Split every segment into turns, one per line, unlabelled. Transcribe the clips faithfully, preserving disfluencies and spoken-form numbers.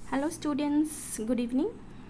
Hello students, good evening.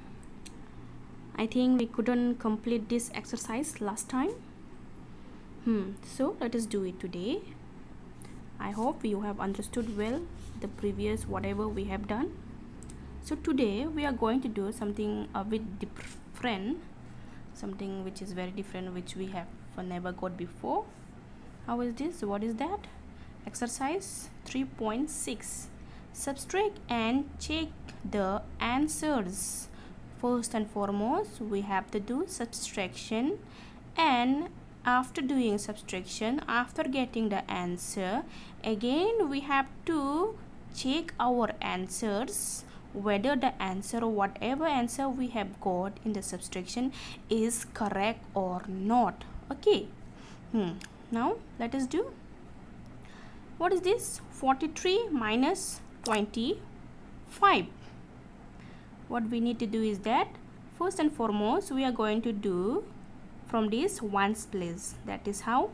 I think we couldn't complete this exercise last time. Hmm, so let us do it today. I hope you have understood well the previous whatever we have done. So today we are going to do something a bit different, something which is very different, which we have never got before. How is this? What is that? Exercise three point six. Subtract and check the answers. First and foremost, we have to do subtraction, and after doing subtraction, after getting the answer, again we have to check our answers, whether the answer, whatever answer we have got in the subtraction, is correct or not. Okay. Hmm. Now let us do. What is this? forty-three minus twenty-five. What we need to do is that first and foremost we are going to do from this ones place. That is how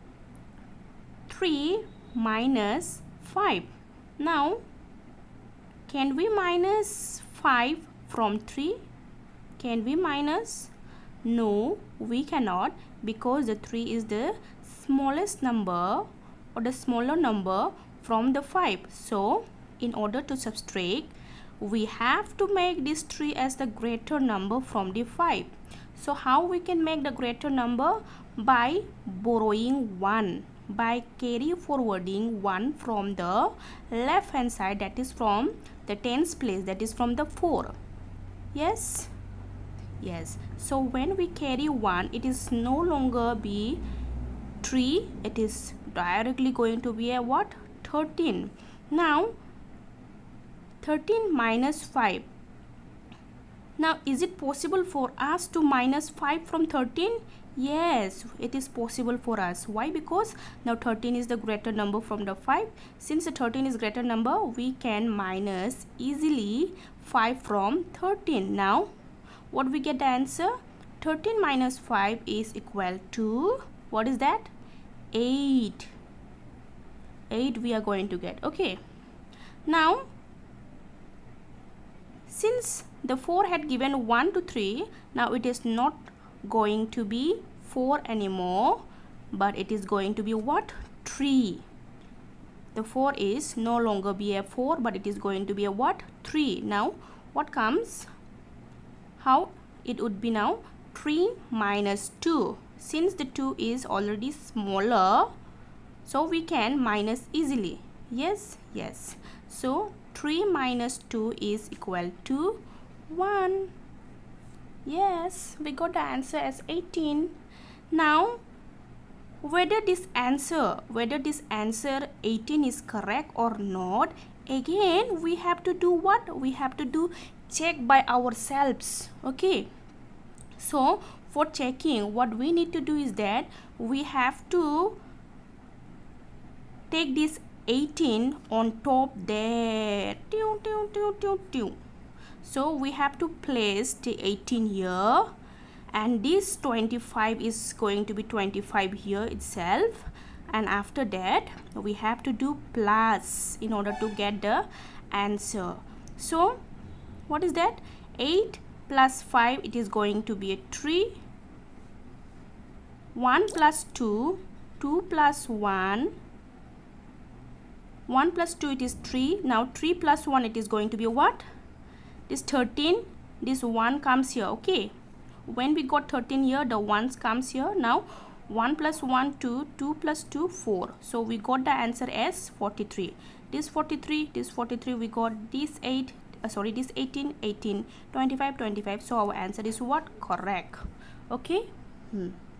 three minus five. Now can we minus five from three? Can we minus? No, we cannot, because the three is the smallest number or the smaller number from the five. So in order to subtract, we have to make this three as the greater number from the five. So how we can make the greater number? By borrowing one, by carry forwarding one from the left hand side, that is from the tens place, that is from the four. Yes, yes. So when we carry one, it is no longer be three, it is directly going to be a what? thirteen. Now thirteen minus five. Now is it possible for us to minus five from thirteen? Yes, it is possible for us. Why? Because now thirteen is the greater number from the five. Since the thirteen is greater number, we can minus easily five from thirteen. Now what we get the answer? thirteen minus five is equal to, what is that? eight. eight we are going to get. Okay. Now since the four had given one to three, now it is not going to be four anymore, but it is going to be what? three. The four is no longer be a four, but it is going to be a what? three. Now what comes? How it would be now? three minus two. Since the two is already smaller, so we can minus easily. Yes, yes. So three minus two is equal to one. Yes, we got the answer as eighteen. Now whether this answer whether this answer eighteen is correct or not, again we have to do what? We have to do check by ourselves. Okay. So for checking, what we need to do is that we have to take this eighteen on top there. So we have to place the eighteen here, and this twenty-five is going to be twenty-five here itself, and after that we have to do plus in order to get the answer. So what is that? eight plus five, it is going to be a three. one plus two, two plus one, one plus two, it is three. Now three plus one, it is going to be what? This thirteen. This one comes here. Okay, when we got thirteen here, the ones comes here. Now one plus one, two, two plus two, four. So we got the answer as forty-three. This forty-three, this forty-three, we got this eight, uh, sorry, this eighteen, eighteen, twenty-five, twenty-five. So our answer is what? Correct. Okay. Hmm.